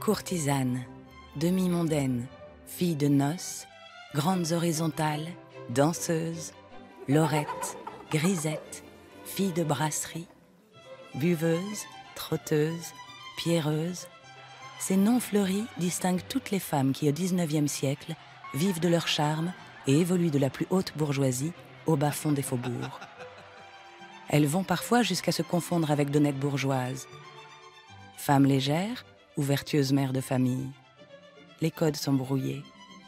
Courtisanes, demi-mondaines, filles de noces, grandes horizontales, danseuses, lorettes, grisettes, filles de brasserie, buveuses, trotteuses, pierreuses, ces noms fleuris distinguent toutes les femmes qui, au XIXe siècle, vivent de leur charme et évoluent de la plus haute bourgeoisie au bas-fond des faubourgs. Elles vont parfois jusqu'à se confondre avec d'honnêtes bourgeoises. Femmes légères ou vertueuses mères de famille, les codes sont brouillés.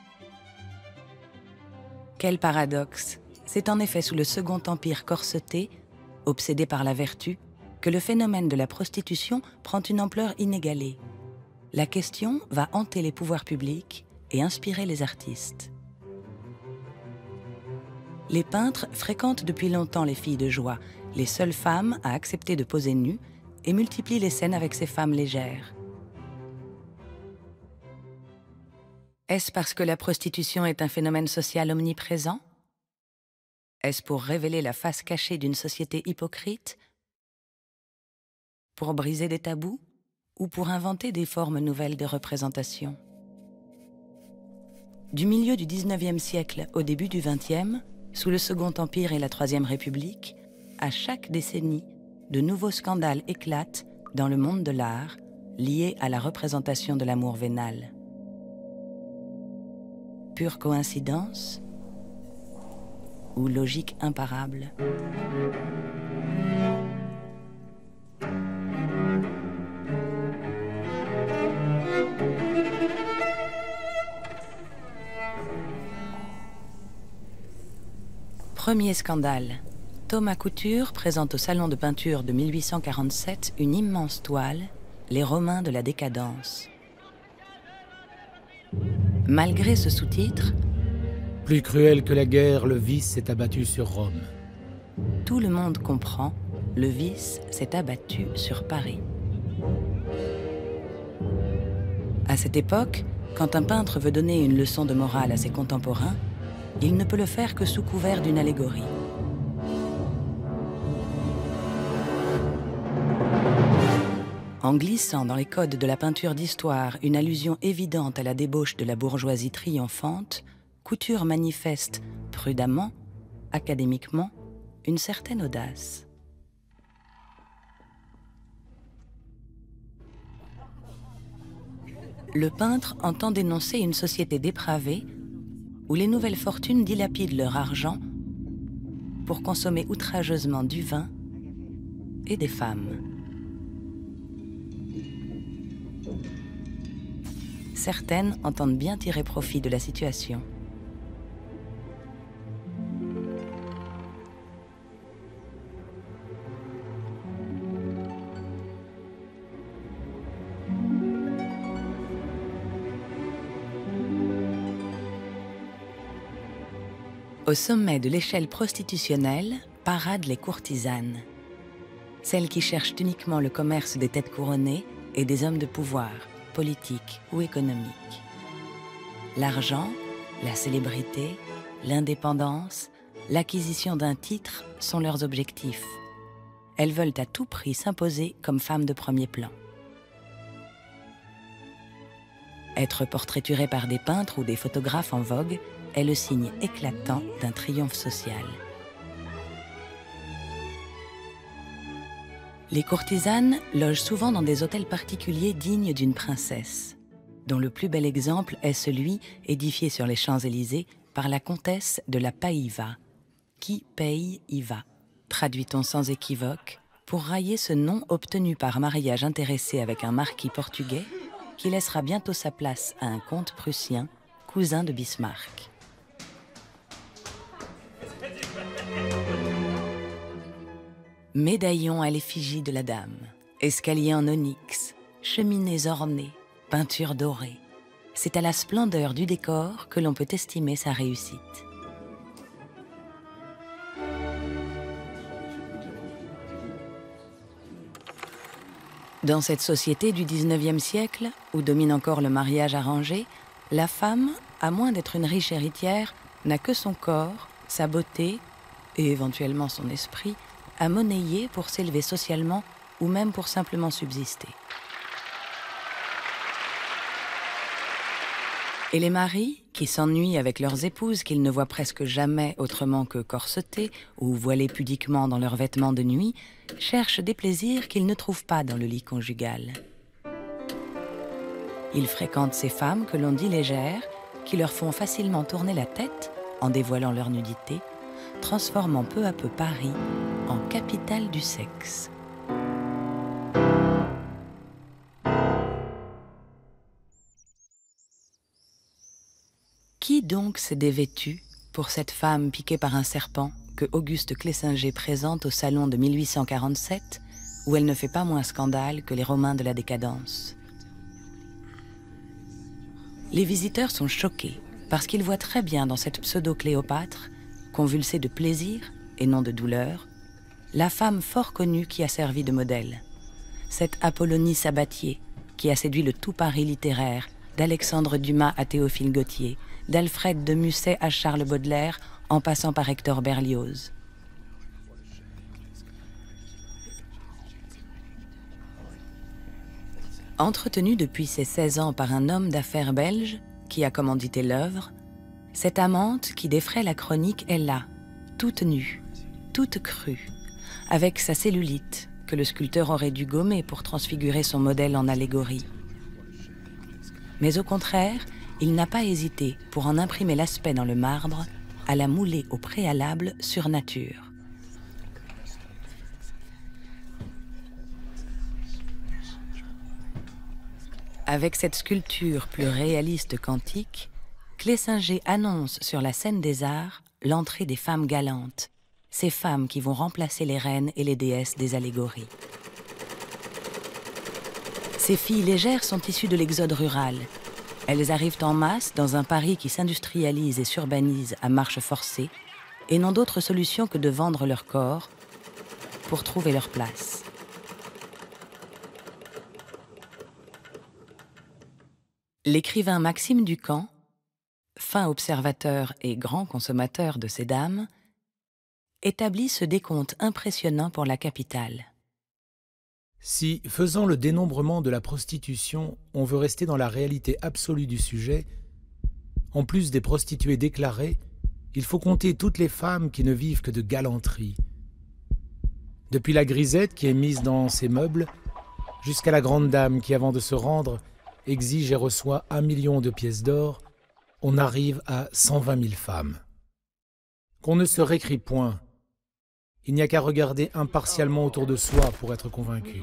Quel paradoxe! C'est en effet sous le Second Empire corseté, obsédé par la vertu, que le phénomène de la prostitution prend une ampleur inégalée. La question va hanter les pouvoirs publics et inspirer les artistes. Les peintres fréquentent depuis longtemps les filles de joie, les seules femmes à accepter de poser nues, et multiplient les scènes avec ces femmes légères. Est-ce parce que la prostitution est un phénomène social omniprésent? Est-ce pour révéler la face cachée d'une société hypocrite? Pour briser des tabous? Ou pour inventer des formes nouvelles de représentation? Du milieu du XIXe siècle au début du XXe, sous le Second Empire et la Troisième République, à chaque décennie, de nouveaux scandales éclatent dans le monde de l'art, liés à la représentation de l'amour vénal. Pure coïncidence ou logique imparable? Premier scandale. Thomas Couture présente au Salon de peinture de 1847 une immense toile, Les Romains de la décadence. Malgré ce sous-titre, plus cruel que la guerre, le vice s'est abattu sur Rome. Tout le monde comprend, le vice s'est abattu sur Paris. À cette époque, quand un peintre veut donner une leçon de morale à ses contemporains, il ne peut le faire que sous couvert d'une allégorie. En glissant dans les codes de la peinture d'histoire une allusion évidente à la débauche de la bourgeoisie triomphante, Couture manifeste prudemment, académiquement, une certaine audace. Le peintre entend dénoncer une société dépravée où les nouvelles fortunes dilapident leur argent pour consommer outrageusement du vin et des femmes. Certaines entendent bien tirer profit de la situation. Au sommet de l'échelle prostitutionnelle paradent les courtisanes, celles qui cherchent uniquement le commerce des têtes couronnées et des hommes de pouvoir, politiques ou économiques. L'argent, la célébrité, l'indépendance, l'acquisition d'un titre sont leurs objectifs. Elles veulent à tout prix s'imposer comme femmes de premier plan. Être portraiturée par des peintres ou des photographes en vogue est le signe éclatant d'un triomphe social. Les courtisanes logent souvent dans des hôtels particuliers dignes d'une princesse, dont le plus bel exemple est celui édifié sur les Champs-Élysées par la comtesse de la Païva. Qui paye y va, traduit-on sans équivoque, pour railler ce nom obtenu par mariage intéressé avec un marquis portugais qui laissera bientôt sa place à un comte prussien, cousin de Bismarck. Médaillons à l'effigie de la dame, escaliers en onyx, cheminées ornées, peintures dorées. C'est à la splendeur du décor que l'on peut estimer sa réussite. Dans cette société du XIXe siècle, où domine encore le mariage arrangé, la femme, à moins d'être une riche héritière, n'a que son corps, sa beauté et éventuellement son esprit à monnayer pour s'élever socialement ou même pour simplement subsister. Et les maris, qui s'ennuient avec leurs épouses qu'ils ne voient presque jamais autrement que corsetées ou voilées pudiquement dans leurs vêtements de nuit, cherchent des plaisirs qu'ils ne trouvent pas dans le lit conjugal. Ils fréquentent ces femmes que l'on dit légères, qui leur font facilement tourner la tête en dévoilant leur nudité, transformant peu à peu Paris en capitale du sexe. Qui donc s'est dévêtu pour cette femme piquée par un serpent que Auguste Clésinger présente au salon de 1847, où elle ne fait pas moins scandale que les Romains de la décadence? Les visiteurs sont choqués parce qu'ils voient très bien dans cette pseudo-Cléopâtre, convulsée de plaisir et non de douleur, la femme fort connue qui a servi de modèle. Cette Apollonie Sabatier qui a séduit le tout Paris littéraire, d'Alexandre Dumas à Théophile Gautier, d'Alfred de Musset à Charles Baudelaire, en passant par Hector Berlioz. Entretenue depuis ses 16 ans par un homme d'affaires belge qui a commandité l'œuvre, cette amante qui défraie la chronique est là, toute nue, toute crue, avec sa cellulite que le sculpteur aurait dû gommer pour transfigurer son modèle en allégorie. Mais au contraire, il n'a pas hésité, pour en imprimer l'aspect dans le marbre, à la mouler au préalable sur nature. Avec cette sculpture plus réaliste qu'antique, Clésinger annonce sur la scène des arts l'entrée des femmes galantes, ces femmes qui vont remplacer les reines et les déesses des allégories. Ces filles légères sont issues de l'exode rural. Elles arrivent en masse dans un Paris qui s'industrialise et s'urbanise à marche forcée et n'ont d'autre solution que de vendre leur corps pour trouver leur place. L'écrivain Maxime Ducamp, fin observateur et grand consommateur de ces dames, établit ce décompte impressionnant pour la capitale. Si, faisant le dénombrement de la prostitution, on veut rester dans la réalité absolue du sujet, en plus des prostituées déclarées, il faut compter toutes les femmes qui ne vivent que de galanterie. Depuis la grisette qui est mise dans ses meubles, jusqu'à la grande dame qui, avant de se rendre, exige et reçoit 1 million de pièces d'or, on arrive à 120 000 femmes. Qu'on ne se récrie point. Il n'y a qu'à regarder impartialement autour de soi pour être convaincu.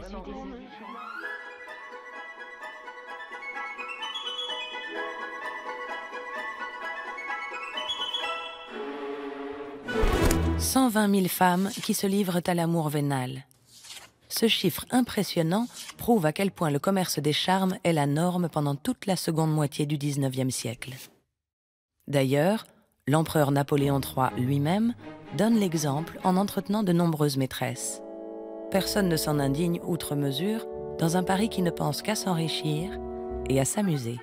« 120 000 femmes qui se livrent à l'amour vénal. » Ce chiffre impressionnant prouve à quel point le commerce des charmes est la norme pendant toute la seconde moitié du XIXe siècle. D'ailleurs, l'empereur Napoléon III lui-même donne l'exemple en entretenant de nombreuses maîtresses. Personne ne s'en indigne outre mesure dans un Paris qui ne pense qu'à s'enrichir et à s'amuser.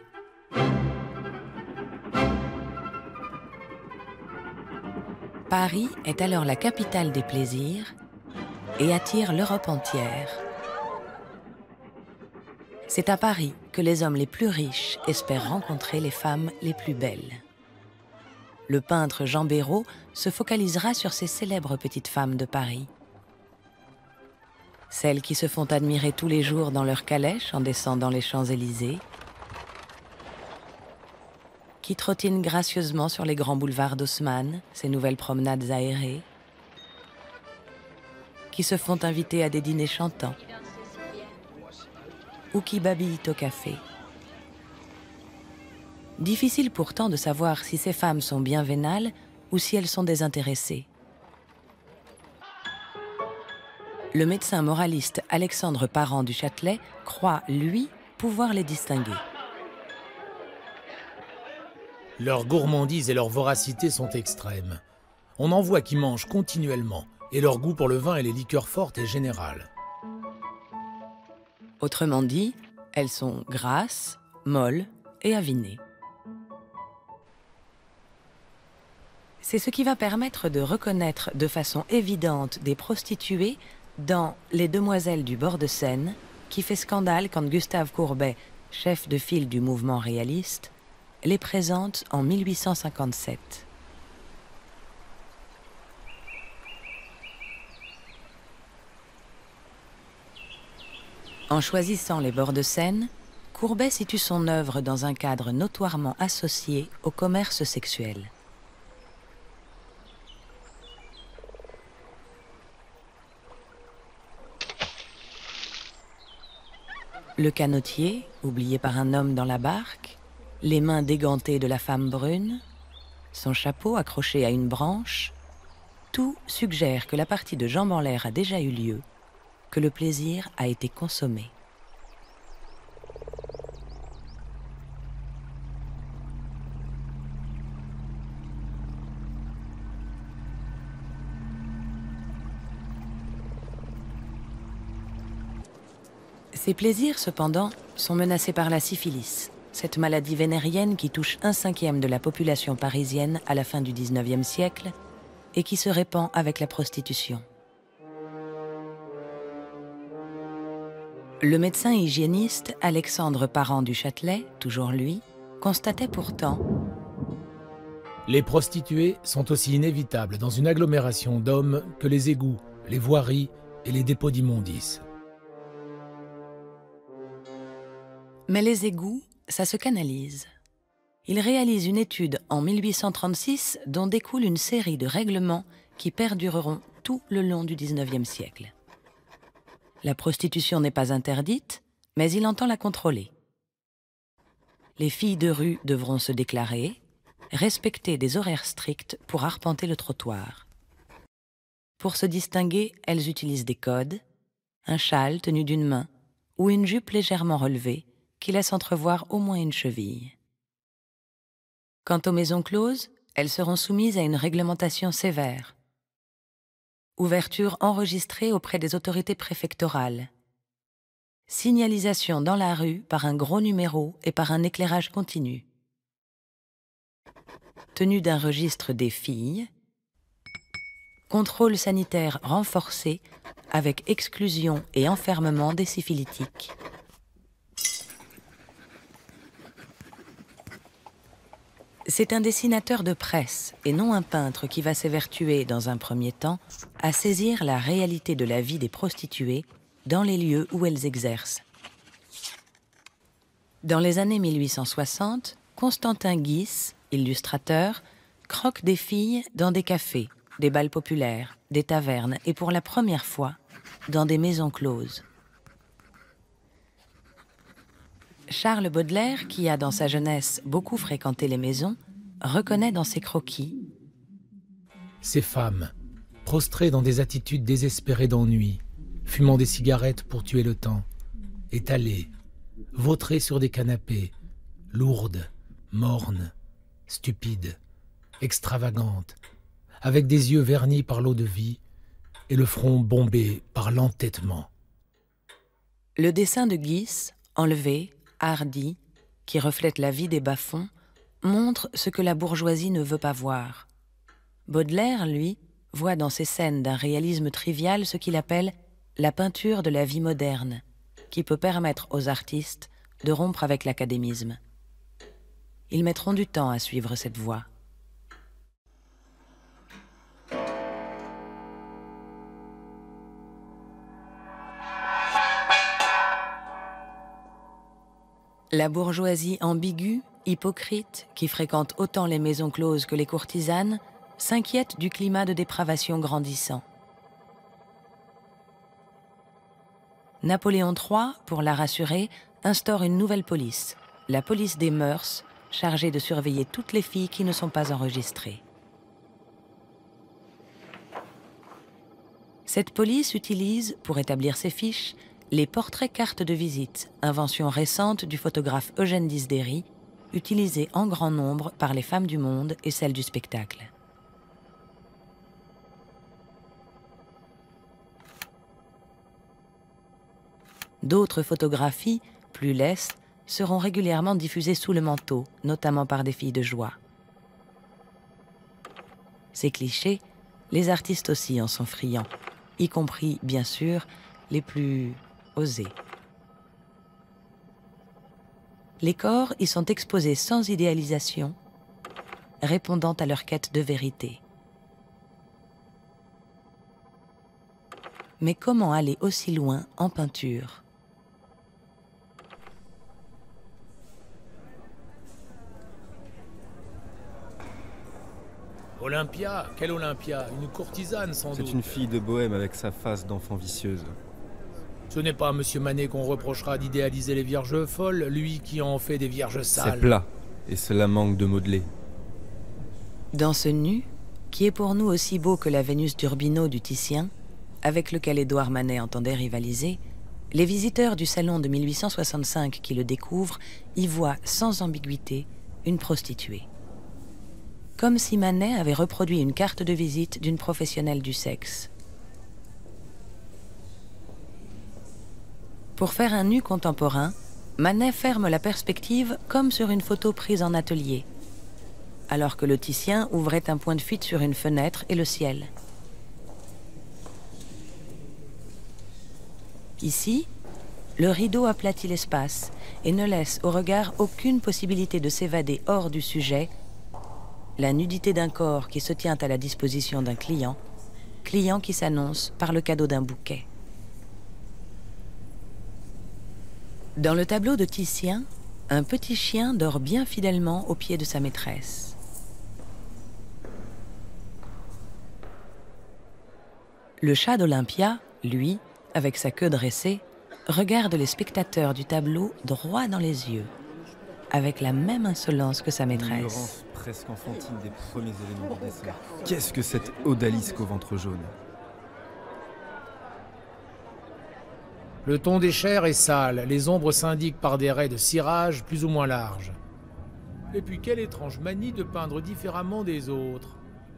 Paris est alors la capitale des plaisirs et attire l'Europe entière. C'est à Paris que les hommes les plus riches espèrent rencontrer les femmes les plus belles. Le peintre Jean Béraud se focalisera sur ces célèbres petites femmes de Paris. Celles qui se font admirer tous les jours dans leur calèche en descendant les Champs-Élysées, qui trottinent gracieusement sur les grands boulevards d'Haussmann, ces nouvelles promenades aérées, qui se font inviter à des dîners chantants, ou qui babillent au café. Difficile pourtant de savoir si ces femmes sont bien vénales ou si elles sont désintéressées. Le médecin moraliste Alexandre Parent du Châtelet croit, lui, pouvoir les distinguer. Leur gourmandise et leur voracité sont extrêmes. On en voit qui mangent continuellement, et leur goût pour le vin et les liqueurs fortes est général. Autrement dit, elles sont grasses, molles et avinées. C'est ce qui va permettre de reconnaître de façon évidente des prostituées dans Les Demoiselles du bord de Seine, qui fait scandale quand Gustave Courbet, chef de file du mouvement réaliste, les présente en 1857. En choisissant les bords de Seine, Courbet situe son œuvre dans un cadre notoirement associé au commerce sexuel. Le canotier, oublié par un homme dans la barque, les mains dégantées de la femme brune, son chapeau accroché à une branche, tout suggère que la partie de jambes en l'air a déjà eu lieu, que le plaisir a été consommé. Ces plaisirs, cependant, sont menacés par la syphilis, cette maladie vénérienne qui touche 1/5 de la population parisienne à la fin du XIXe siècle et qui se répand avec la prostitution. Le médecin hygiéniste Alexandre Parent du Châtelet, toujours lui, constatait pourtant: les prostituées sont aussi inévitables dans une agglomération d'hommes que les égouts, les voiries et les dépôts d'immondices. Mais les égouts, ça se canalise. Il réalise une étude en 1836 dont découle une série de règlements qui perdureront tout le long du XIXe siècle. La prostitution n'est pas interdite, mais il entend la contrôler. Les filles de rue devront se déclarer, respecter des horaires stricts pour arpenter le trottoir. Pour se distinguer, elles utilisent des codes, un châle tenu d'une main ou une jupe légèrement relevée qui laisse entrevoir au moins une cheville. Quant aux maisons closes, elles seront soumises à une réglementation sévère. Ouverture enregistrée auprès des autorités préfectorales. Signalisation dans la rue par un gros numéro et par un éclairage continu. Tenue d'un registre des filles. Contrôle sanitaire renforcé avec exclusion et enfermement des syphilitiques. C'est un dessinateur de presse et non un peintre qui va s'évertuer, dans un premier temps, à saisir la réalité de la vie des prostituées dans les lieux où elles exercent. Dans les années 1860, Constantin Guis, illustrateur, croque des filles dans des cafés, des bals populaires, des tavernes et pour la première fois, dans des maisons closes. Charles Baudelaire, qui a dans sa jeunesse beaucoup fréquenté les maisons, reconnaît dans ses croquis ces femmes, prostrées dans des attitudes désespérées d'ennui, fumant des cigarettes pour tuer le temps, étalées, vautrées sur des canapés, lourdes, mornes, stupides, extravagantes, avec des yeux vernis par l'eau de vie et le front bombé par l'entêtement. Le dessin de Guis, enlevé, hardi, qui reflète la vie des bas-fonds, montre ce que la bourgeoisie ne veut pas voir. Baudelaire, lui, voit dans ces scènes d'un réalisme trivial ce qu'il appelle la peinture de la vie moderne, qui peut permettre aux artistes de rompre avec l'académisme. Ils mettront du temps à suivre cette voie. La bourgeoisie ambiguë, hypocrite, qui fréquente autant les maisons closes que les courtisanes, s'inquiète du climat de dépravation grandissant. Napoléon III, pour la rassurer, instaure une nouvelle police, la police des mœurs, chargée de surveiller toutes les filles qui ne sont pas enregistrées. Cette police utilise, pour établir ses fiches, les portraits cartes de visite, invention récente du photographe Eugène Disdéry, utilisés en grand nombre par les femmes du monde et celles du spectacle. D'autres photographies, plus lestes, seront régulièrement diffusées sous le manteau, notamment par des filles de joie. Ces clichés, les artistes aussi en sont friands, y compris, bien sûr, les plus osés. les corps y sont exposés sans idéalisation, répondant à leur quête de vérité. Mais comment aller aussi loin en peinture ? Olympia? Quelle Olympia? Une courtisane, sans doute. C'est une fille de bohème avec sa face d'enfant vicieuse. Ce n'est pas à Monsieur Manet qu'on reprochera d'idéaliser les vierges folles, lui qui en fait des vierges sales. C'est plat, et cela manque de modeler. Dans ce nu, qui est pour nous aussi beau que la Vénus d'Urbino du Titien, avec lequel Édouard Manet entendait rivaliser, les visiteurs du salon de 1865 qui le découvrent y voient sans ambiguïté une prostituée. Comme si Manet avait reproduit une carte de visite d'une professionnelle du sexe. Pour faire un nu contemporain, Manet ferme la perspective comme sur une photo prise en atelier, alors que le Titien ouvrait un point de fuite sur une fenêtre et le ciel. Ici, le rideau aplatit l'espace et ne laisse au regard aucune possibilité de s'évader hors du sujet, la nudité d'un corps qui se tient à la disposition d'un client, client qui s'annonce par le cadeau d'un bouquet. Dans le tableau de Titien, un petit chien dort bien fidèlement au pied de sa maîtresse. Le chat d'Olympia, lui, avec sa queue dressée, regarde les spectateurs du tableau droit dans les yeux, avec la même insolence que sa maîtresse. L'ignorance presque enfantine des premiers éléments du dessin. Qu'est-ce que cette odalisque au ventre jaune? Le ton des chairs est sale, les ombres s'indiquent par des raies de cirage plus ou moins larges. Et puis quelle étrange manie de peindre différemment des autres.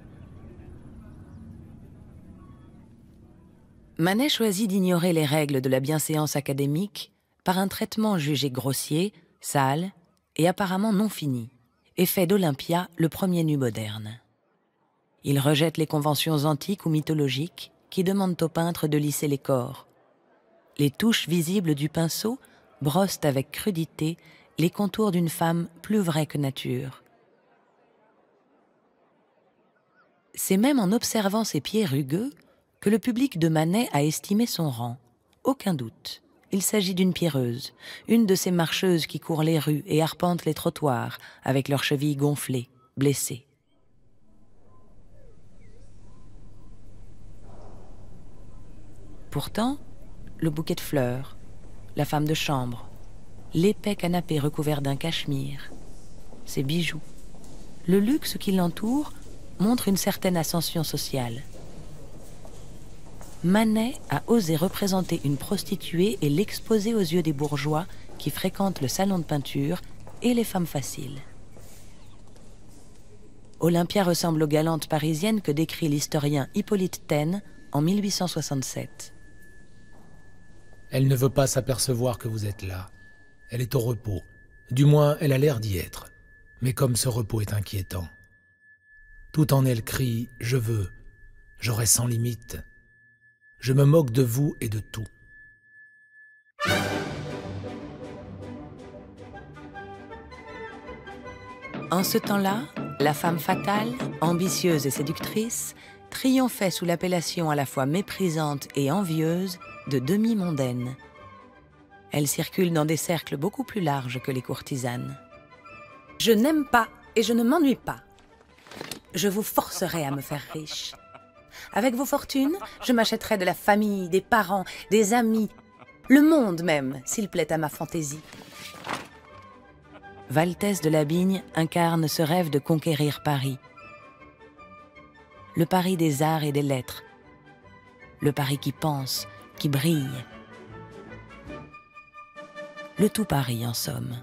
Manet choisit d'ignorer les règles de la bienséance académique par un traitement jugé grossier, sale et apparemment non fini, et fait d'Olympia le premier nu moderne. Il rejette les conventions antiques ou mythologiques qui demandent aux peintres de lisser les corps. Les touches visibles du pinceau brossent avec crudité les contours d'une femme plus vraie que nature. C'est même en observant ses pieds rugueux que le public de Manet a estimé son rang. Aucun doute. Il s'agit d'une pierreuse, une de ces marcheuses qui courent les rues et arpentent les trottoirs avec leurs chevilles gonflées, blessées. Pourtant, le bouquet de fleurs, la femme de chambre, l'épais canapé recouvert d'un cachemire, ses bijoux, le luxe qui l'entoure montre une certaine ascension sociale. Manet a osé représenter une prostituée et l'exposer aux yeux des bourgeois qui fréquentent le salon de peinture et les femmes faciles. Olympia ressemble aux galantes parisiennes que décrit l'historien Hippolyte Taine en 1867. Elle ne veut pas s'apercevoir que vous êtes là. Elle est au repos. Du moins, elle a l'air d'y être. Mais comme ce repos est inquiétant. Tout en elle crie « Je veux, j'aurai sans limite. Je me moque de vous et de tout. » En ce temps-là, la femme fatale, ambitieuse et séductrice, triomphait sous l'appellation à la fois méprisante et envieuse de demi-mondaine. Elle circule dans des cercles beaucoup plus larges que les courtisanes. Je n'aime pas et je ne m'ennuie pas. Je vous forcerai à me faire riche. Avec vos fortunes, je m'achèterai de la famille, des parents, des amis, le monde même, s'il plaît à ma fantaisie. Valtès de Labigne incarne ce rêve de conquérir Paris. Le Paris des arts et des lettres. Le Paris qui pense, qui brille. Le tout Paris, en somme.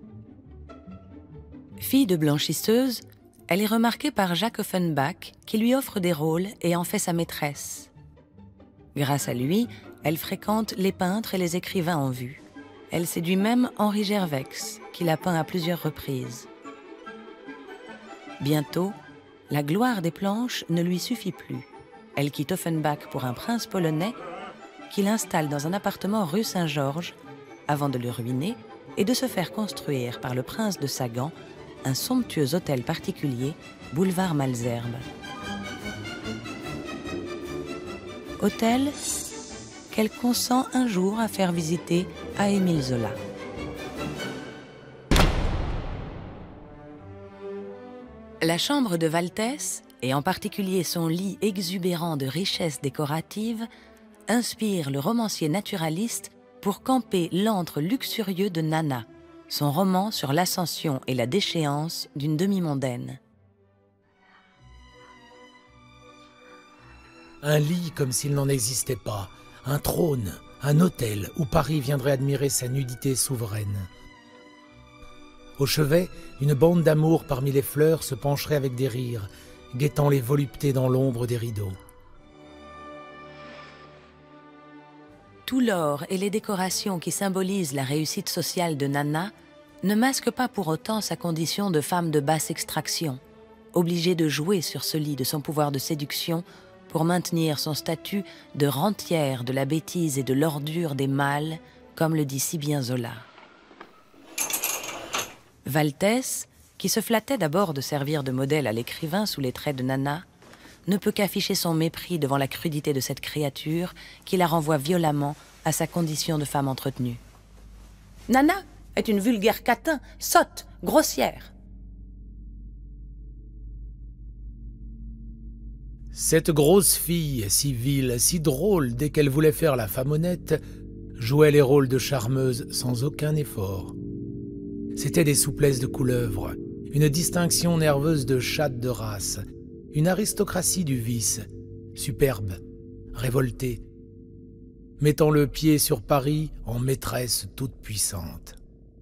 Fille de blanchisseuse, elle est remarquée par Jacques Offenbach, qui lui offre des rôles et en fait sa maîtresse. Grâce à lui, elle fréquente les peintres et les écrivains en vue. Elle séduit même Henri Gervex, qui l'a peint à plusieurs reprises. Bientôt, la gloire des planches ne lui suffit plus. Elle quitte Offenbach pour un prince polonais qui l'installe dans un appartement rue Saint-Georges, avant de le ruiner et de se faire construire par le prince de Sagan un somptueux hôtel particulier, boulevard Malesherbes. Hôtel qu'elle consent un jour à faire visiter à Émile Zola. La chambre de Valtès, et en particulier son lit exubérant de richesses décoratives, inspire le romancier naturaliste pour camper l'antre luxurieux de Nana, son roman sur l'ascension et la déchéance d'une demi-mondaine. Un lit comme s'il n'en existait pas, un trône, un hôtel où Paris viendrait admirer sa nudité souveraine. Au chevet, une bande d'amour parmi les fleurs se pencherait avec des rires, guettant les voluptés dans l'ombre des rideaux. Tout l'or et les décorations qui symbolisent la réussite sociale de Nana ne masquent pas pour autant sa condition de femme de basse extraction, obligée de jouer sur ce lit de son pouvoir de séduction pour maintenir son statut de rentière de la bêtise et de l'ordure des mâles, comme le dit si bien Zola. Valtès, qui se flattait d'abord de servir de modèle à l'écrivain sous les traits de Nana, ne peut qu'afficher son mépris devant la crudité de cette créature qui la renvoie violemment à sa condition de femme entretenue. Nana est une vulgaire catin, sotte, grossière. Cette grosse fille, si vile, si drôle dès qu'elle voulait faire la femme honnête, jouait les rôles de charmeuse sans aucun effort. C'étaient des souplesses de couleuvre, une distinction nerveuse de chatte de race, une aristocratie du vice, superbe, révoltée, mettant le pied sur Paris en maîtresse toute puissante.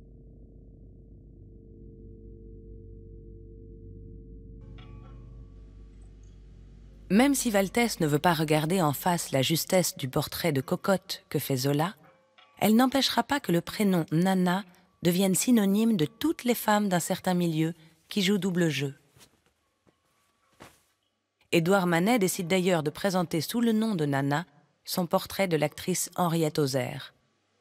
Même si Valtès ne veut pas regarder en face la justesse du portrait de cocotte que fait Zola, elle n'empêchera pas que le prénom Nana devienne synonyme de toutes les femmes d'un certain milieu qui jouent double jeu. Édouard Manet décide d'ailleurs de présenter sous le nom de Nana son portrait de l'actrice Henriette Auxerre.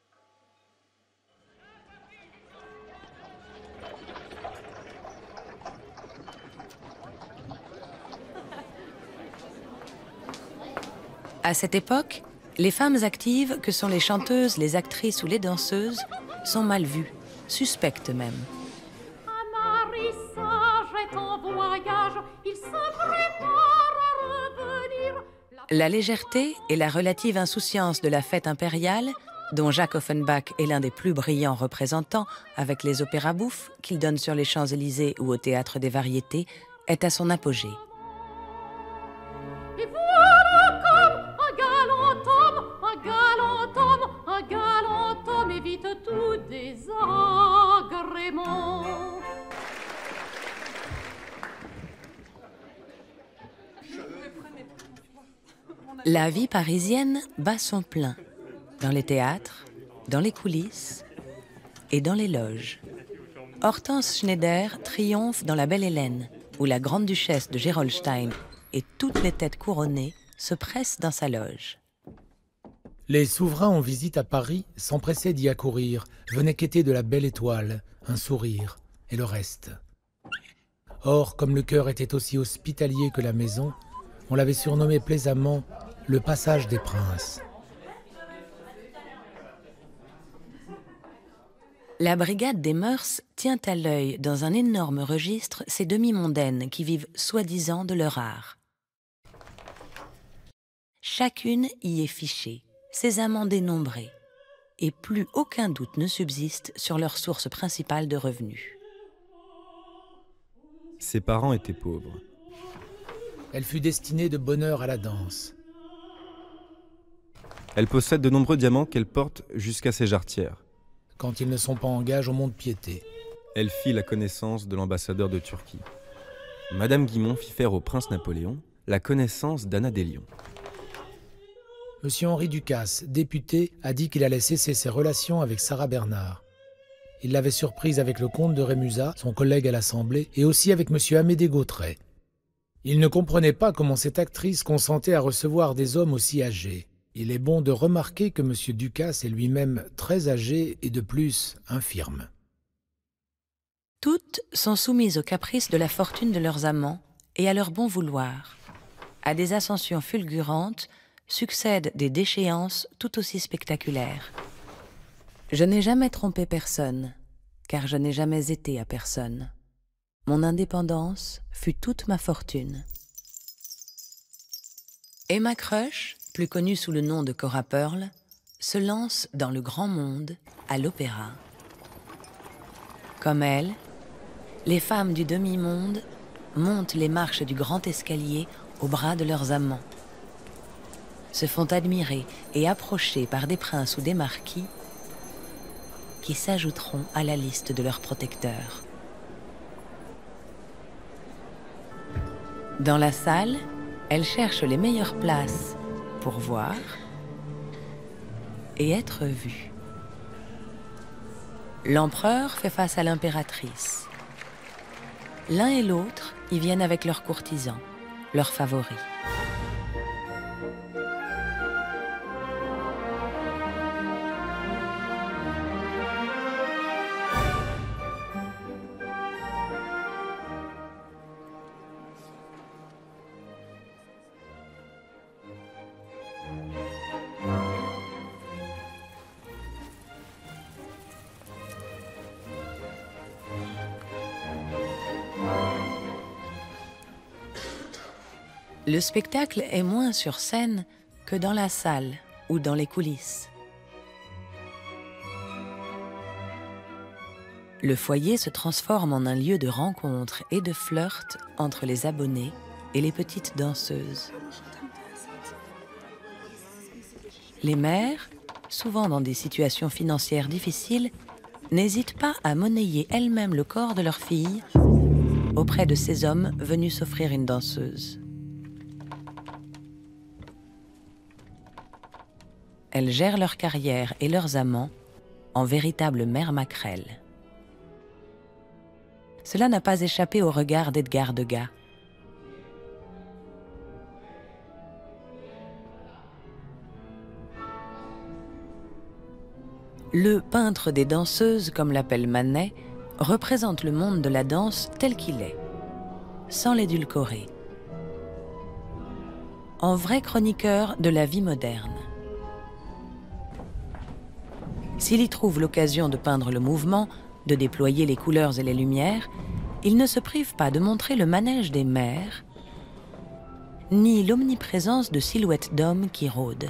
À cette époque, les femmes actives, que sont les chanteuses, les actrices ou les danseuses, sont mal vues, suspectes même. La légèreté et la relative insouciance de la fête impériale, dont Jacques Offenbach est l'un des plus brillants représentants avec les opéras bouffes qu'il donne sur les Champs-Élysées ou au Théâtre des Variétés, est à son apogée. Et voilà comme un galant homme évite tout désagrément. La vie parisienne bat son plein, dans les théâtres, dans les coulisses et dans les loges. Hortense Schneider triomphe dans La Belle Hélène, où la grande-duchesse de Gerolstein et toutes les têtes couronnées se pressent dans sa loge. Les souverains en visite à Paris s'empressaient d'y accourir, venaient quêter de la belle étoile, un sourire et le reste. Or, comme le cœur était aussi hospitalier que la maison, on l'avait surnommé plaisamment le passage des princes. La brigade des mœurs tient à l'œil dans un énorme registre ces demi-mondaines qui vivent soi-disant de leur art. Chacune y est fichée, ses amants dénombrés, et plus aucun doute ne subsiste sur leur source principale de revenus. Ses parents étaient pauvres. Elle fut destinée de bonne heure à la danse. Elle possède de nombreux diamants qu'elle porte jusqu'à ses jarretières. Quand ils ne sont pas en gage au mont-de-piété. Elle fit la connaissance de l'ambassadeur de Turquie. Madame Guimont fit faire au prince Napoléon la connaissance d'Anna Délion. Monsieur Henri Ducasse, député, a dit qu'il allait cesser ses relations avec Sarah Bernard. Il l'avait surprise avec le comte de Rémusat, son collègue à l'Assemblée, et aussi avec monsieur Amédée Gautret. Il ne comprenait pas comment cette actrice consentait à recevoir des hommes aussi âgés. Il est bon de remarquer que M. Ducasse est lui-même très âgé et de plus infirme. Toutes sont soumises aux caprices de la fortune de leurs amants et à leur bon vouloir. À des ascensions fulgurantes succèdent des déchéances tout aussi spectaculaires. Je n'ai jamais trompé personne, car je n'ai jamais été à personne. Mon indépendance fut toute ma fortune. Emma Crush, plus connue sous le nom de Cora Pearl, se lance dans le grand monde, à l'opéra. Comme elle, les femmes du demi-monde montent les marches du grand escalier au bras de leurs amants, se font admirer et approcher par des princes ou des marquis qui s'ajouteront à la liste de leurs protecteurs. Dans la salle, elles cherchent les meilleures places pour voir et être vues. L'empereur fait face à l'impératrice. L'un et l'autre y viennent avec leurs courtisans, leurs favoris. Le spectacle est moins sur scène que dans la salle ou dans les coulisses. Le foyer se transforme en un lieu de rencontre et de flirt entre les abonnés et les petites danseuses. Les mères, souvent dans des situations financières difficiles, n'hésitent pas à monnayer elles-mêmes le corps de leur fille auprès de ces hommes venus s'offrir une danseuse. Elles gèrent leur carrière et leurs amants en véritables mères maquerelles. Cela n'a pas échappé au regard d'Edgar Degas. Le peintre des danseuses, comme l'appelle Manet, représente le monde de la danse tel qu'il est, sans l'édulcorer, en vrai chroniqueur de la vie moderne. S'il y trouve l'occasion de peindre le mouvement, de déployer les couleurs et les lumières, il ne se prive pas de montrer le manège des mers, ni l'omniprésence de silhouettes d'hommes qui rôdent.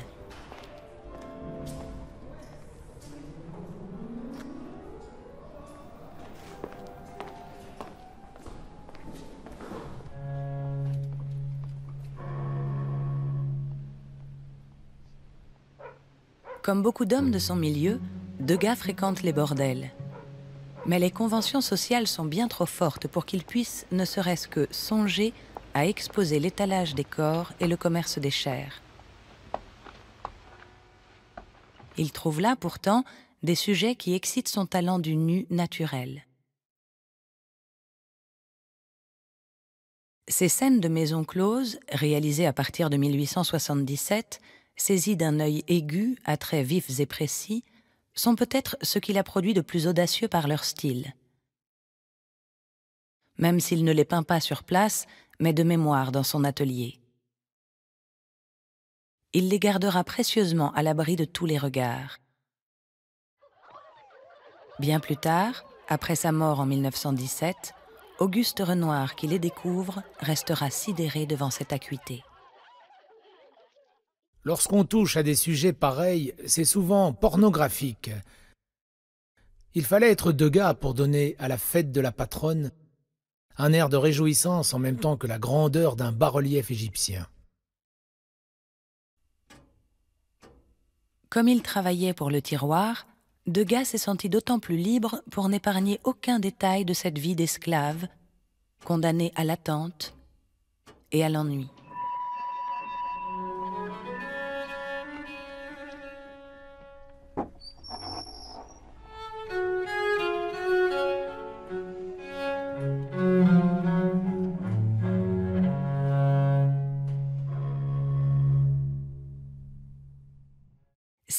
Comme beaucoup d'hommes de son milieu, Degas fréquente les bordels. Mais les conventions sociales sont bien trop fortes pour qu'il puisse ne serait-ce que songer à exposer l'étalage des corps et le commerce des chairs. Il trouve là pourtant des sujets qui excitent son talent du nu naturel. Ces scènes de maison close, réalisées à partir de 1877, saisies d'un œil aigu, à traits vifs et précis, sont peut-être ce qu'il a produit de plus audacieux par leur style. Même s'il ne les peint pas sur place, mais de mémoire dans son atelier. Il les gardera précieusement à l'abri de tous les regards. Bien plus tard, après sa mort en 1917, Auguste Renoir, qui les découvre, restera sidéré devant cette acuité. Lorsqu'on touche à des sujets pareils, c'est souvent pornographique. Il fallait être Degas pour donner à la fête de la patronne un air de réjouissance en même temps que la grandeur d'un bas-relief égyptien. Comme il travaillait pour le tiroir, Degas s'est senti d'autant plus libre pour n'épargner aucun détail de cette vie d'esclave, condamnée à l'attente et à l'ennui.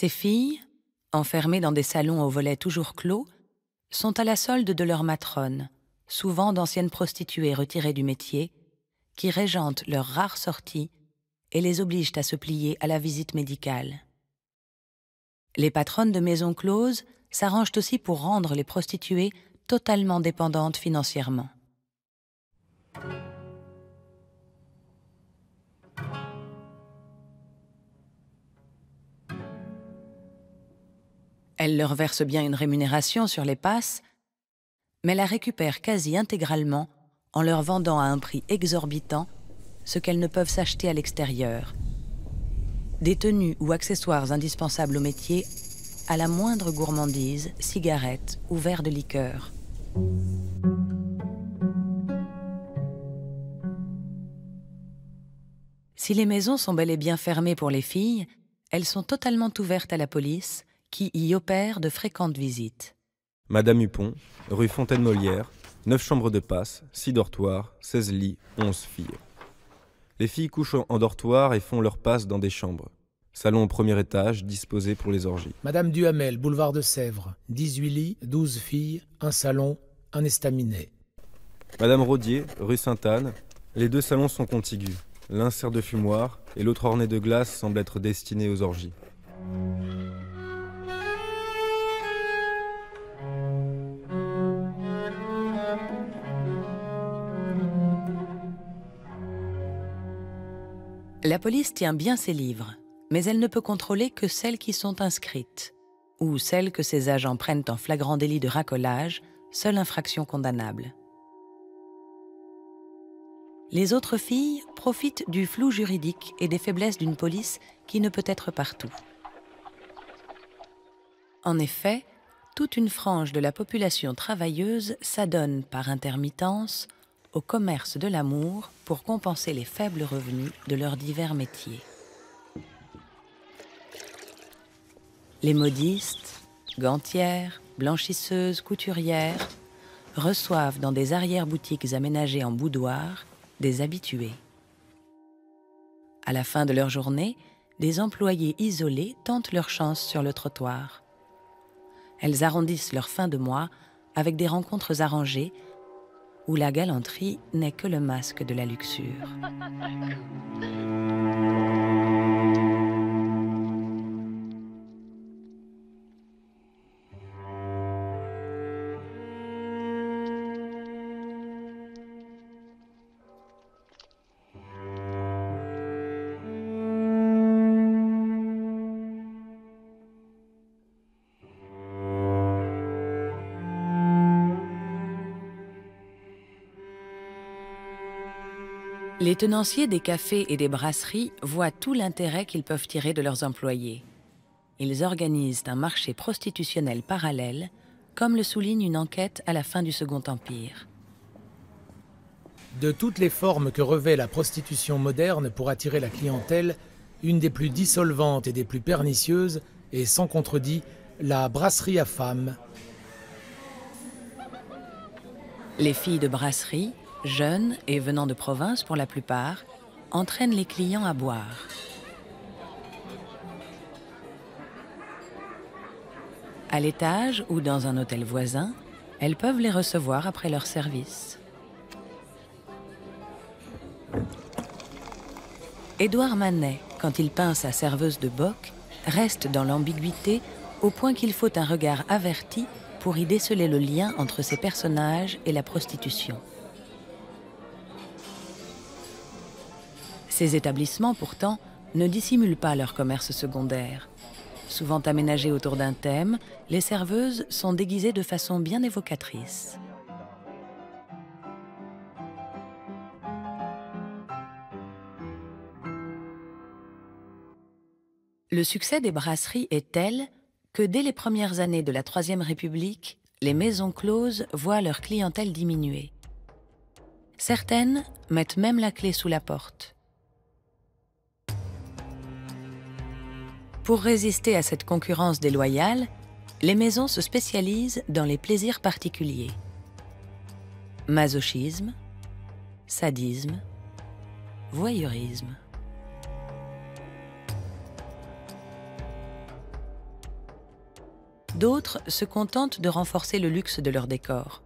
Ces filles, enfermées dans des salons aux volets toujours clos, sont à la solde de leurs matrones, souvent d'anciennes prostituées retirées du métier, qui régentent leurs rares sorties et les obligent à se plier à la visite médicale. Les patronnes de maisons closes s'arrangent aussi pour rendre les prostituées totalement dépendantes financièrement. Elles leur versent bien une rémunération sur les passes, mais la récupèrent quasi intégralement en leur vendant à un prix exorbitant ce qu'elles ne peuvent s'acheter à l'extérieur. Des tenues ou accessoires indispensables au métier, à la moindre gourmandise, cigarettes ou verre de liqueur. Si les maisons sont bel et bien fermées pour les filles, elles sont totalement ouvertes à la police, qui y opère de fréquentes visites. Madame Hupon, rue Fontaine-Molière, 9 chambres de passe, 6 dortoirs, 16 lits, 11 filles. Les filles couchent en dortoir et font leur passe dans des chambres. Salon au premier étage, disposé pour les orgies. Madame Duhamel, boulevard de Sèvres, 18 lits, 12 filles, un salon, un estaminet. Madame Rodier, rue Sainte-Anne, les 2 salons sont contigus. L'un sert de fumoir et l'autre orné de glace semble être destiné aux orgies. La police tient bien ses livres, mais elle ne peut contrôler que celles qui sont inscrites, ou celles que ses agents prennent en flagrant délit de racolage, seule infraction condamnable. Les autres filles profitent du flou juridique et des faiblesses d'une police qui ne peut être partout. En effet, toute une frange de la population travailleuse s'adonne par intermittence au commerce de l'amour pour compenser les faibles revenus de leurs divers métiers. Les modistes, gantières, blanchisseuses, couturières reçoivent dans des arrière-boutiques aménagées en boudoir des habitués. À la fin de leur journée, des employés isolés tentent leur chance sur le trottoir. Elles arrondissent leur fin de mois avec des rencontres arrangées où la galanterie n'est que le masque de la luxure. Les tenanciers des cafés et des brasseries voient tout l'intérêt qu'ils peuvent tirer de leurs employés. Ils organisent un marché prostitutionnel parallèle, comme le souligne une enquête à la fin du Second Empire. De toutes les formes que revêt la prostitution moderne pour attirer la clientèle, une des plus dissolvantes et des plus pernicieuses est sans contredit la brasserie à femmes. Les filles de brasserie, jeunes et venant de province pour la plupart, entraînent les clients à boire. À l'étage ou dans un hôtel voisin, elles peuvent les recevoir après leur service. Édouard Manet, quand il peint sa serveuse de boc, reste dans l'ambiguïté au point qu'il faut un regard averti pour y déceler le lien entre ses personnages et la prostitution. Ces établissements, pourtant, ne dissimulent pas leur commerce secondaire. Souvent aménagées autour d'un thème, les serveuses sont déguisées de façon bien évocatrice. Le succès des brasseries est tel que dès les premières années de la Troisième République, les maisons closes voient leur clientèle diminuer. Certaines mettent même la clé sous la porte. Pour résister à cette concurrence déloyale, les maisons se spécialisent dans les plaisirs particuliers. Masochisme, sadisme, voyeurisme. D'autres se contentent de renforcer le luxe de leur décor.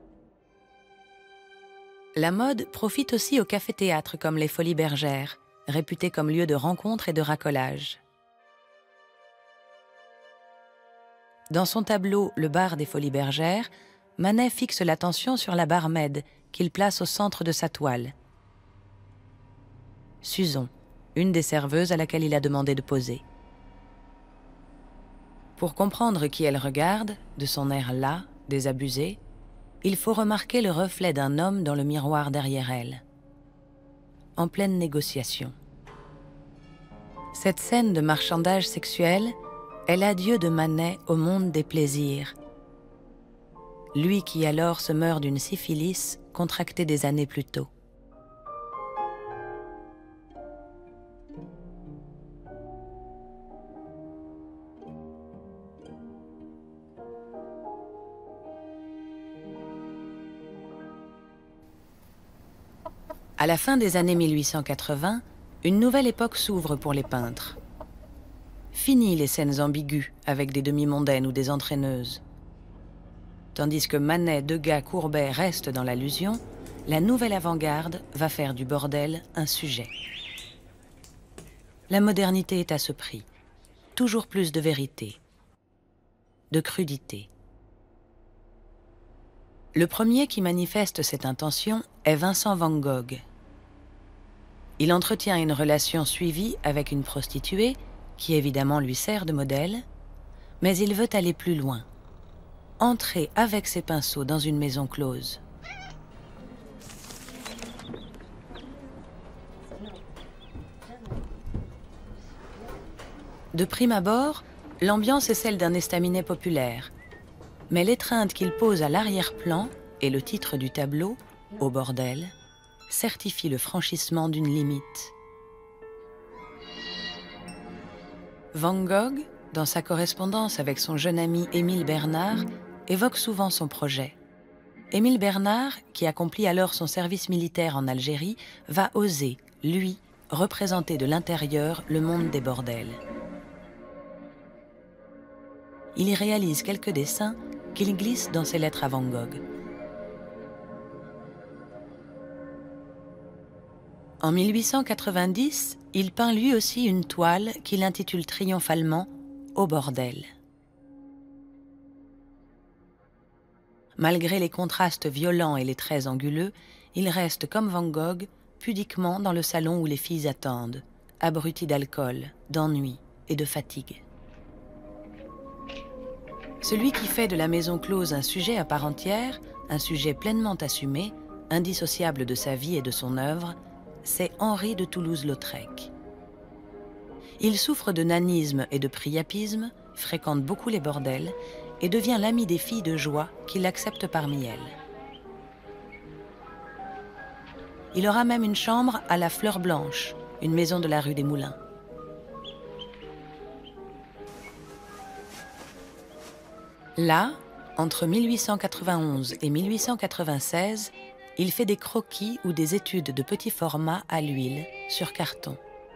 La mode profite aussi aux cafés-théâtres comme les Folies Bergères, réputés comme lieu de rencontre et de racolage. Dans son tableau « Le bar des Folies Bergères », Manet fixe l'attention sur la barmaid qu'il place au centre de sa toile. Suzon, une des serveuses à laquelle il a demandé de poser. Pour comprendre qui elle regarde, de son air las, désabusé, il faut remarquer le reflet d'un homme dans le miroir derrière elle. En pleine négociation. Cette scène de marchandage sexuel est l'adieu de Manet au monde des plaisirs. Lui qui alors se meurt d'une syphilis contractée des années plus tôt. À la fin des années 1880, une nouvelle époque s'ouvre pour les peintres. Fini les scènes ambiguës avec des demi-mondaines ou des entraîneuses. Tandis que Manet, Degas, Courbet restent dans l'allusion, la nouvelle avant-garde va faire du bordel un sujet. La modernité est à ce prix. Toujours plus de vérité, de crudité. Le premier qui manifeste cette intention est Vincent van Gogh. Il entretient une relation suivie avec une prostituée qui évidemment lui sert de modèle, mais il veut aller plus loin. Entrer avec ses pinceaux dans une maison close. De prime abord, l'ambiance est celle d'un estaminet populaire, mais l'étreinte qu'il pose à l'arrière-plan et le titre du tableau, « Au bordel », certifie le franchissement d'une limite. Van Gogh, dans sa correspondance avec son jeune ami Émile Bernard, évoque souvent son projet. Émile Bernard, qui accomplit alors son service militaire en Algérie, va oser, lui, représenter de l'intérieur le monde des bordels. Il y réalise quelques dessins qu'il glisse dans ses lettres à Van Gogh. En 1890, il peint lui aussi une toile qu'il intitule triomphalement « Au bordel ». Malgré les contrastes violents et les traits anguleux, il reste comme Van Gogh pudiquement dans le salon où les filles attendent, abrutis d'alcool, d'ennui et de fatigue. Celui qui fait de la maison close un sujet à part entière, un sujet pleinement assumé, indissociable de sa vie et de son œuvre, c'est Henri de Toulouse-Lautrec. Il souffre de nanisme et de priapisme, fréquente beaucoup les bordels et devient l'ami des filles de joie qui l'acceptent parmi elles. Il aura même une chambre à la Fleur Blanche, une maison de la rue des Moulins. Là, entre 1891 et 1896, il fait des croquis ou des études de petit format à l'huile, sur carton.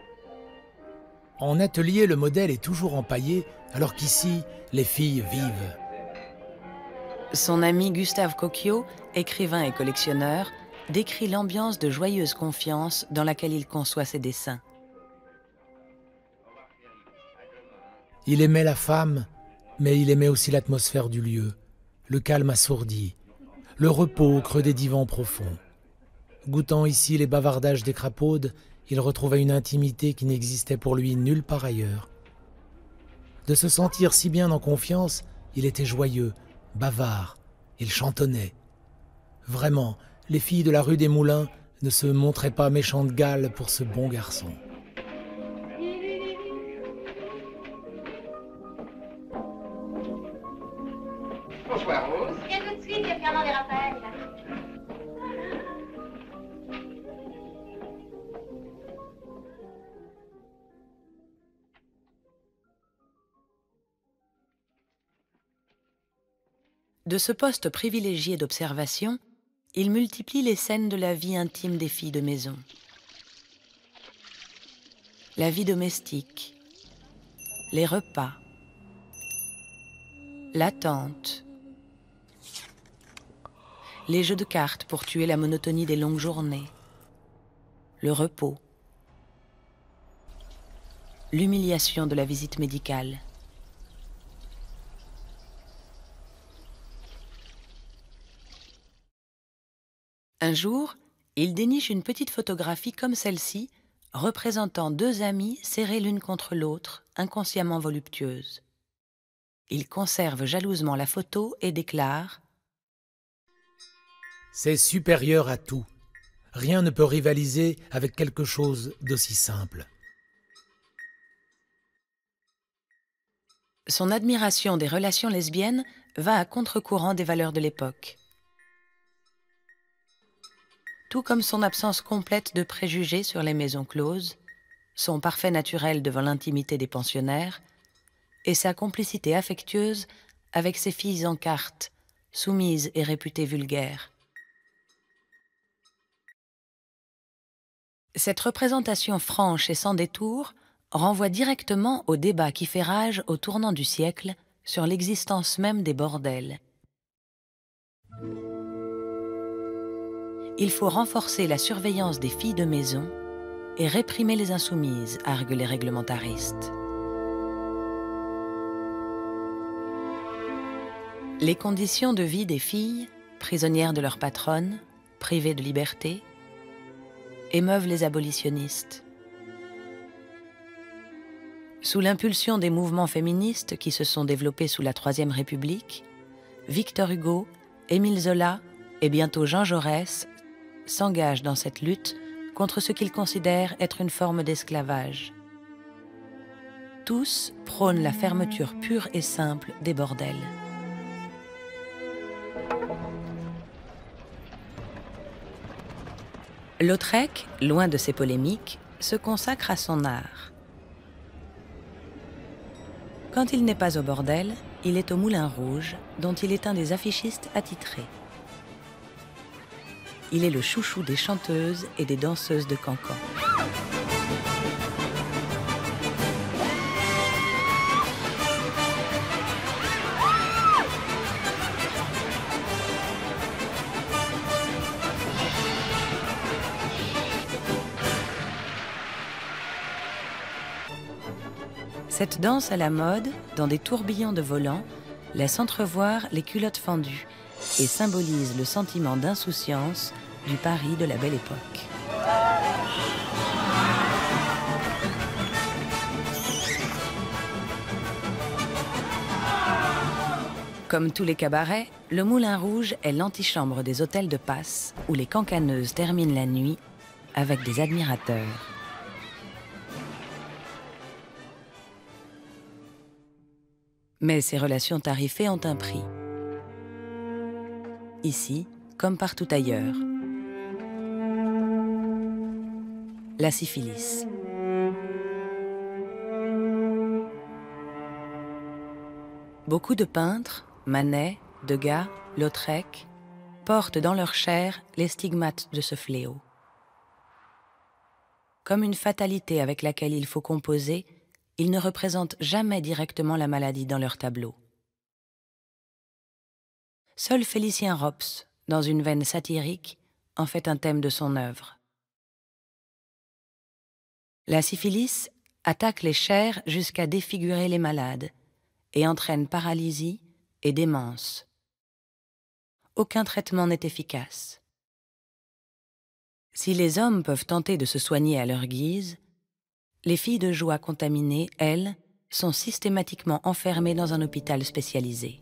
En atelier, le modèle est toujours empaillé, alors qu'ici, les filles vivent. Son ami Gustave Cocchio, écrivain et collectionneur, décrit l'ambiance de joyeuse confiance dans laquelle il conçoit ses dessins. Il aimait la femme, mais il aimait aussi l'atmosphère du lieu, le calme assourdi, le repos au creux des divans profonds. Goûtant ici les bavardages des crapaudes, il retrouvait une intimité qui n'existait pour lui nulle part ailleurs. De se sentir si bien en confiance, il était joyeux, bavard, il chantonnait. Vraiment, les filles de la rue des Moulins ne se montraient pas méchantes gales pour ce bon garçon. Bonsoir, Rose. Viens tout de suite, il y a Fernand et Raphaël. De ce poste privilégié d'observation, il multiplie les scènes de la vie intime des filles de maison. La vie domestique, les repas, L'attente. Les jeux de cartes pour tuer la monotonie des longues journées. Le repos. L'humiliation de la visite médicale. Un jour, il déniche une petite photographie comme celle-ci, représentant deux amies serrées l'une contre l'autre, inconsciemment voluptueuses. Il conserve jalousement la photo et déclare « C'est supérieur à tout. Rien ne peut rivaliser avec quelque chose d'aussi simple. » Son admiration des relations lesbiennes va à contre-courant des valeurs de l'époque. Tout comme son absence complète de préjugés sur les maisons closes, son parfait naturel devant l'intimité des pensionnaires et sa complicité affectueuse avec ses filles en carte, soumises et réputées vulgaires. Cette représentation franche et sans détour renvoie directement au débat qui fait rage au tournant du siècle sur l'existence même des bordels. Il faut renforcer la surveillance des filles de maison et réprimer les insoumises, arguent les réglementaristes. Les conditions de vie des filles, prisonnières de leur patronne, privées de liberté, émeuvent les abolitionnistes. Sous l'impulsion des mouvements féministes qui se sont développés sous la Troisième République, Victor Hugo, Émile Zola et bientôt Jean Jaurès s'engagent dans cette lutte contre ce qu'ils considèrent être une forme d'esclavage. Tous prônent la fermeture pure et simple des bordels. Lautrec, loin de ces polémiques, se consacre à son art. Quand il n'est pas au bordel, il est au Moulin Rouge, dont il est un des affichistes attitrés. Il est le chouchou des chanteuses et des danseuses de cancan. Cette danse à la mode, dans des tourbillons de volants, laisse entrevoir les culottes fendues et symbolise le sentiment d'insouciance du Paris de la Belle Époque. Comme tous les cabarets, le Moulin Rouge est l'antichambre des hôtels de passe où les cancaneuses terminent la nuit avec des admirateurs. Mais ces relations tarifées ont un prix. Ici, comme partout ailleurs. La syphilis. Beaucoup de peintres, Manet, Degas, Lautrec, portent dans leur chair les stigmates de ce fléau. Comme une fatalité avec laquelle il faut composer, ils ne représentent jamais directement la maladie dans leurs tableaux. Seul Félicien Rops, dans une veine satirique, en fait un thème de son œuvre. La syphilis attaque les chairs jusqu'à défigurer les malades et entraîne paralysie et démence. Aucun traitement n'est efficace. Si les hommes peuvent tenter de se soigner à leur guise, les filles de joie contaminées, elles, sont systématiquement enfermées dans un hôpital spécialisé.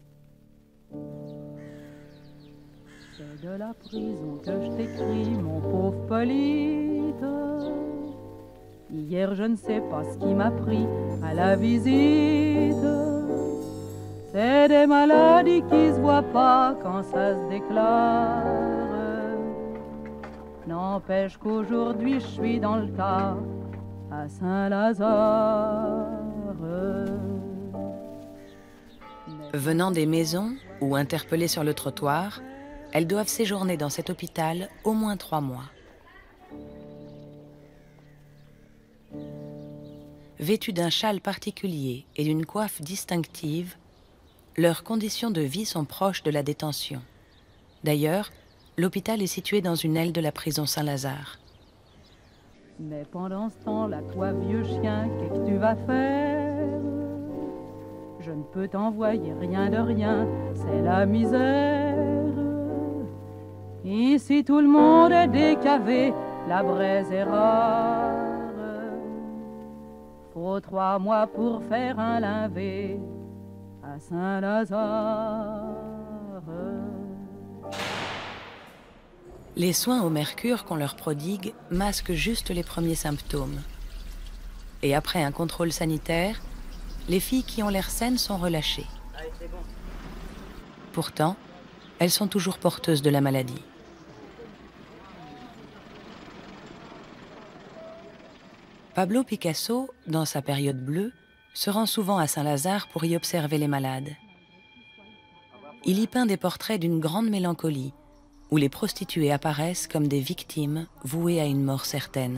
C'est de la prison que je t'écris, mon pauvre Polyte. Hier, je ne sais pas ce qui m'a pris à la visite. C'est des maladies qui se voient pas quand ça se déclare. N'empêche qu'aujourd'hui, je suis dans le tas à Saint-Lazare. Venant des maisons ou interpellées sur le trottoir, elles doivent séjourner dans cet hôpital au moins 3 mois. Vêtues d'un châle particulier et d'une coiffe distinctive, leurs conditions de vie sont proches de la détention. D'ailleurs, l'hôpital est situé dans une aile de la prison Saint-Lazare. Mais pendant ce temps-là, toi vieux chien, qu'est-ce que tu vas faire? Je ne peux t'envoyer rien de rien, c'est la misère. Ici tout le monde est décavé, la braise est rare. Faut 3 mois pour faire un linvé à Saint-Lazare. Les soins au mercure qu'on leur prodigue masquent juste les premiers symptômes. Et après un contrôle sanitaire, les filles qui ont l'air saines sont relâchées. Pourtant, elles sont toujours porteuses de la maladie. Pablo Picasso, dans sa période bleue, se rend souvent à Saint-Lazare pour y observer les malades. Il y peint des portraits d'une grande mélancolie, où les prostituées apparaissent comme des victimes vouées à une mort certaine.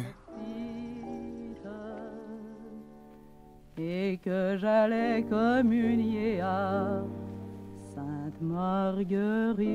Et que j'allais communier à Sainte-Marguerite.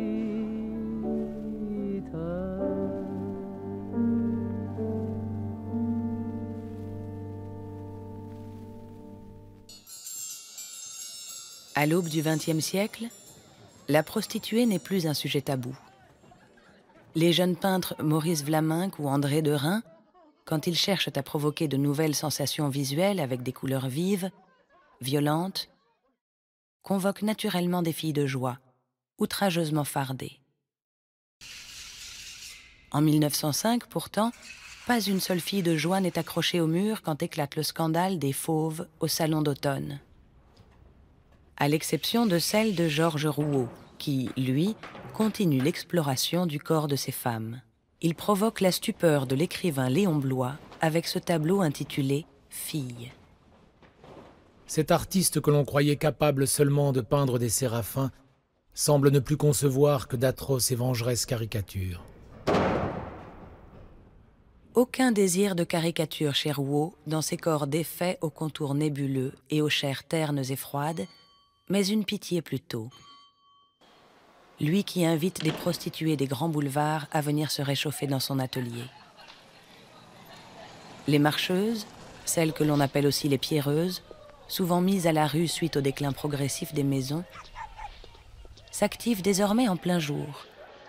À l'aube du XXe siècle, la prostituée n'est plus un sujet tabou. Les jeunes peintres Maurice Vlaminck ou André Derain, quand ils cherchent à provoquer de nouvelles sensations visuelles avec des couleurs vives, violentes, convoquent naturellement des filles de joie, outrageusement fardées. En 1905, pourtant, pas une seule fille de joie n'est accrochée au mur quand éclate le scandale des fauves au Salon d'automne. À l'exception de celle de Georges Rouault, qui, lui, continue l'exploration du corps de ces femmes. Il provoque la stupeur de l'écrivain Léon Bloy avec ce tableau intitulé « Filles ». Cet artiste que l'on croyait capable seulement de peindre des séraphins semble ne plus concevoir que d'atroces et vengeresses caricatures. Aucun désir de caricature chez Rouault dans ses corps défaits aux contours nébuleux et aux chairs ternes et froides, mais une pitié plutôt. Lui qui invite des prostituées des grands boulevards à venir se réchauffer dans son atelier. Les marcheuses, celles que l'on appelle aussi les pierreuses, souvent mises à la rue suite au déclin progressif des maisons, s'activent désormais en plein jour.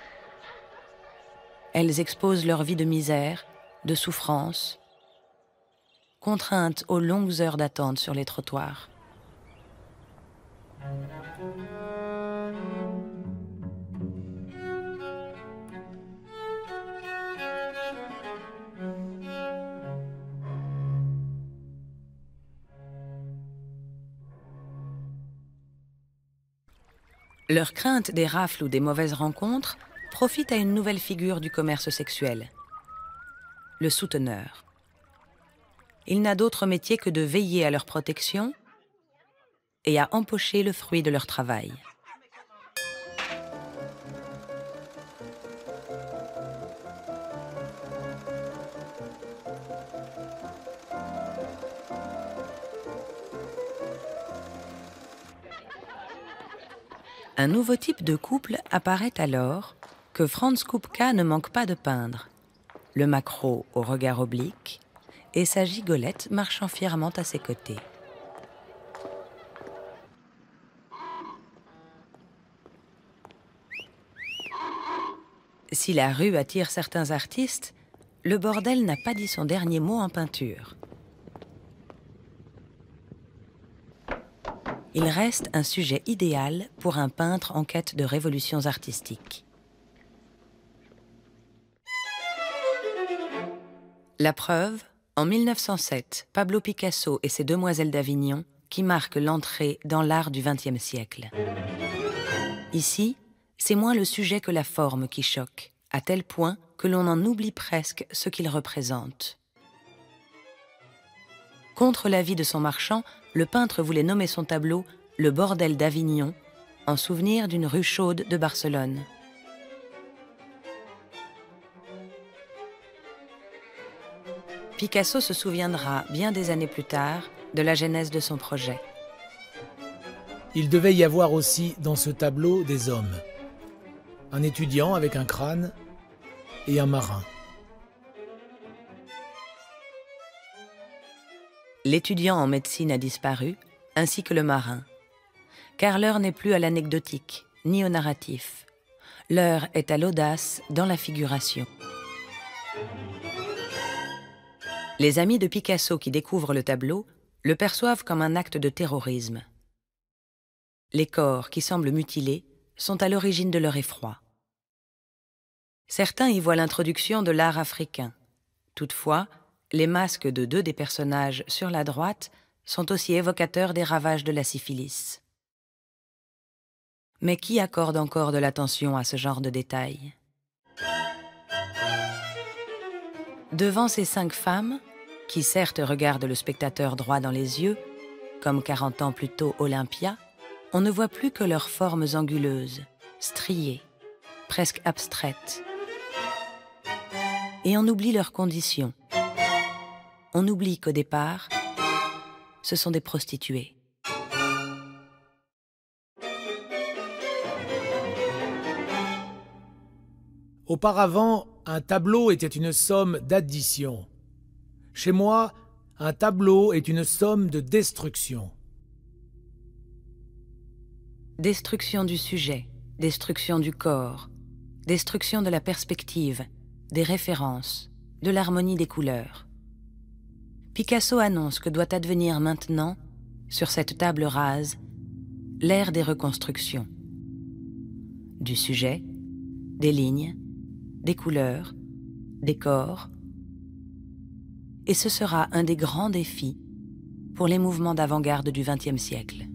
Elles exposent leur vie de misère, de souffrance, contraintes aux longues heures d'attente sur les trottoirs. Leur crainte des rafles ou des mauvaises rencontres profite à une nouvelle figure du commerce sexuel, le souteneur. Il n'a d'autre métier que de veiller à leur protection et à empocher le fruit de leur travail. Un nouveau type de couple apparaît alors que Franz Kupka ne manque pas de peindre. Le maquereau au regard oblique et sa gigolette marchant fièrement à ses côtés. Si la rue attire certains artistes, le bordel n'a pas dit son dernier mot en peinture. Il reste un sujet idéal pour un peintre en quête de révolutions artistiques. La preuve, en 1907, Pablo Picasso et ses Demoiselles d'Avignon qui marquent l'entrée dans l'art du XXe siècle. Ici, c'est moins le sujet que la forme qui choque, à tel point que l'on en oublie presque ce qu'il représente. Contre l'avis de son marchand, le peintre voulait nommer son tableau « Le bordel d'Avignon » en souvenir d'une rue chaude de Barcelone. Picasso se souviendra, bien des années plus tard, de la genèse de son projet. Il devait y avoir aussi dans ce tableau des hommes. Un étudiant avec un crâne et un marin. L'étudiant en médecine a disparu, ainsi que le marin. Car l'heure n'est plus à l'anecdotique, ni au narratif. L'heure est à l'audace dans la figuration. Les amis de Picasso qui découvrent le tableau le perçoivent comme un acte de terrorisme. Les corps qui semblent mutilés sont à l'origine de leur effroi. Certains y voient l'introduction de l'art africain. Toutefois, les masques de 2 des personnages sur la droite sont aussi évocateurs des ravages de la syphilis. Mais qui accorde encore de l'attention à ce genre de détails? Devant ces 5 femmes, qui certes regardent le spectateur droit dans les yeux, comme 40 ans plus tôt Olympia, on ne voit plus que leurs formes anguleuses, striées, presque abstraites. Et on oublie leurs conditions. On oublie qu'au départ, ce sont des prostituées. Auparavant, un tableau était une somme d'addition. Chez moi, un tableau est une somme de destruction. Destruction du sujet, destruction du corps, destruction de la perspective, des références, de l'harmonie des couleurs. Picasso annonce que doit advenir maintenant, sur cette table rase, l'ère des reconstructions. Du sujet, des lignes, des couleurs, des corps. Et ce sera un des grands défis pour les mouvements d'avant-garde du XXe siècle.